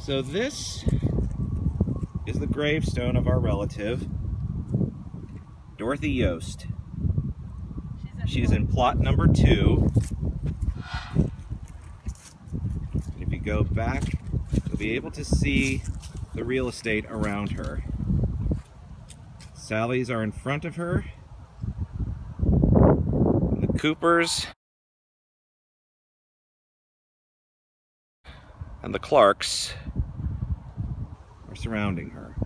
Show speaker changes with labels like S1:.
S1: So this is the gravestone of our relative, Dorothy Yost. She's in plot number 2. If you go back, you'll be able to see the real estate around her. Sally's are in front of her. And the Coopers and the Clarks are surrounding her.